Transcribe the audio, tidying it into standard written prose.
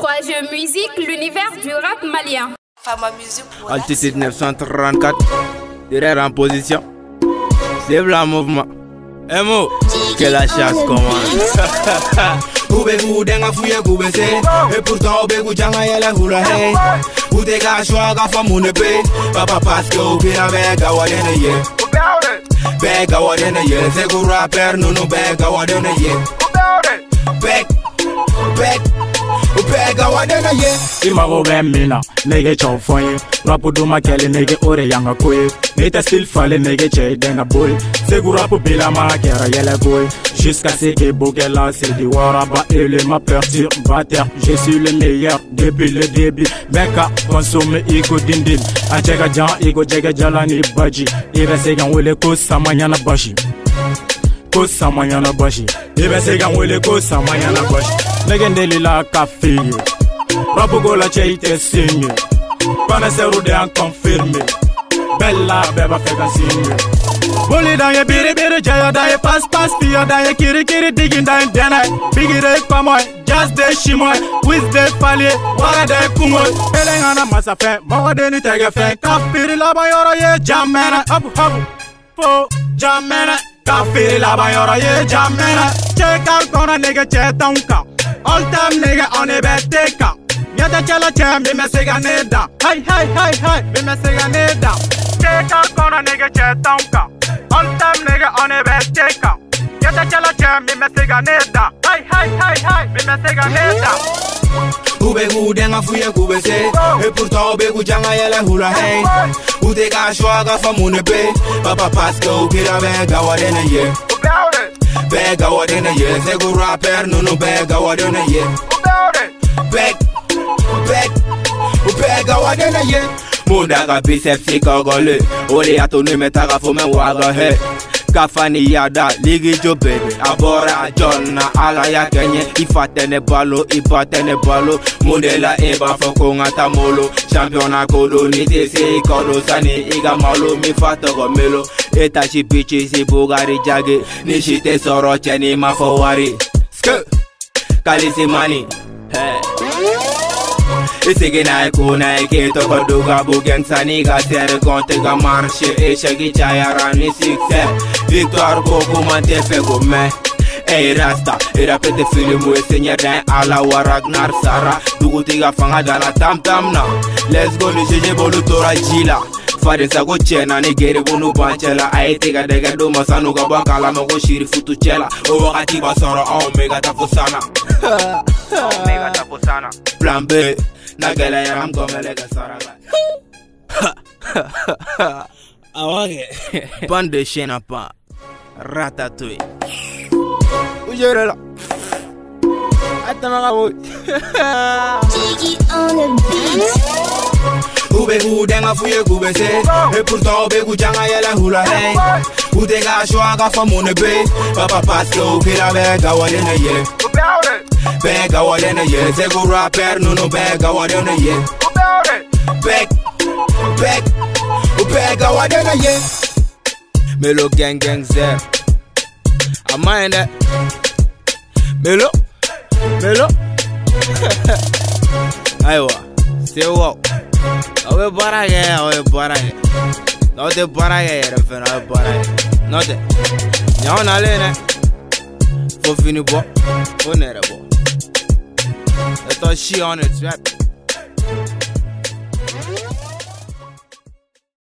3G Musique, l'univers du rap malien. Fama Musique pour la Altitude 934, derrière en position. C'est le mouvement. Emo, que la chasse commence. Ubegu denga fuye kubese et pourtant ubegu janga yele hula hey. Utega shwa ga famune pe papa paske ubira bega wadene ye. Bega wadene ye, segu rapper nunu bega wadene ye. Bega wadene ye. Imago be mina, nege chow fonye. Rapu duma kele nege ore yanga koye. Neta still fale nege che denga boy. Segu rapu bila ma kera yele boy. Jusqu'à ce que Bogela c'est du waraba et le ma perturbateur. Je suis le meilleur depuis le début. Beka consomme ego dindin. Achega jan ego jega jalani baji. Ibe segan wele ko samanyana bashi. Ko samanyana bashi. Ibe segan wele ko samanyana bashi. Negendeli la café. Rapu gola cheite signe. Connaisseur de en confirmé. Bella beba feka signe. Bully dans ye biri biri jaya dans ye pass pia dans ye kiri kiri digging dans ye denai. Bigire pa moi, just de chimoy. With de palier, wara de kumoy. Elengana masa fe, mawa de ni tege fe. Kafiri la bayoro ye jamena. Abu po jamena. Kafiri la bayoro ye jamena. Check out kona nigga chetonka. All time nigga on a beteka. Yada chala chem, me sega neda. Hey, me sega neda. Check out kona nigga chetonka. All time nigga on a beteka. Yada chala chem, me sega neda. Hey, me sega neda. Ubegu denga fuye kubese et pourtant ubegu janga yele hula hey. Utega shwa ga famune pe papa paske ubira bega wadene ye. Bega wadene ye, segu rapper nunu bega wadene ye. Bega wadene ye. Munda ga biceps ikogole, ole atonu metaga fome waga he. Kafani yada, ligi jo baby. Abora jonna, ala ya kenye. Ifatene balo, ibatene balo. Mundela eba foko ngata molo. Championa kodo, nite se ikodo sani iga malo. Mi fatogo melo. Eta shi bichi si bugari jage. Nishite soro cheni mafawari. Sk kalisi mani. Hey. Isigi na iku na ike toko duga bugen sani ga tere konte ga marche e shagi chayara ni succès. Victoire koko mante fego me. Hey rasta, irapete filimu e seigneur d'un ala wa Ragnar Sara. Dugu tiga fanga dala tam tam na. Let's go ni jeje bolu tora jila. Fare sago chena ni gere bunu banchela. Aye tiga dega do masanu ga bakala mago shiri futu chela. O wakati basoro omega tafusana. Omega tafusana. Plan B. Nagala yaram gomelega saraga. Awage. Bande de chien à pas. Ratatouille. Où je là? Attends, Jiggy on the beat. Ubegu denga fuye kubese et pourtant ubegu janga yele hula hey. Utega shwa ga famune pe papa paske ubira bega wadene ye. Bega wadene ye, segu rapper nunu bega wadene ye. Bega wadene ye. Melo gang gang zer. I mind that. Melo. Aywa. Stay walk. Awe barage. Note barage refena awe barage. Note. Nyaw na lene. Fo fini bo. Fo nere bo. That's all she on it, rap.